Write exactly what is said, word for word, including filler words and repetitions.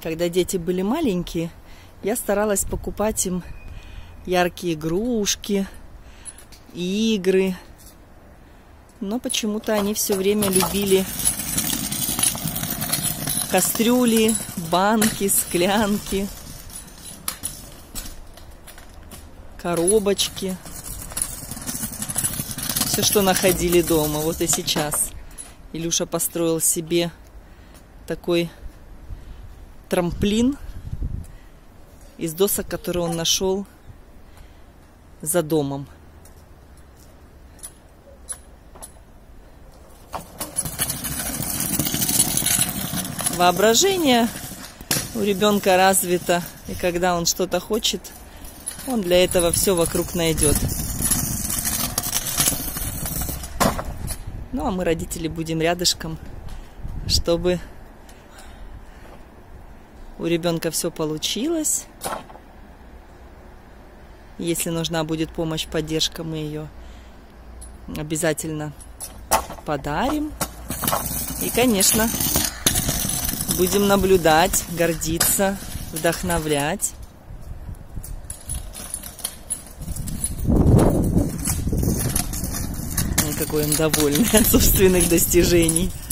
Когда дети были маленькие, я старалась покупать им яркие игрушки, игры. Но почему-то они все время любили кастрюли, банки, склянки, коробочки. Все, что находили дома. Вот и сейчас Илюша построил себе такой трамплин из досок, которые он нашел за домом. Воображение у ребенка развито, и когда он что-то хочет, он для этого все вокруг найдет. Ну, а мы, родители, будем рядышком, чтобы у ребенка все получилось. Если нужна будет помощь, поддержка, мы ее обязательно подарим. И, конечно, будем наблюдать, гордиться, вдохновлять. Ой, какой он довольный от собственных достижений.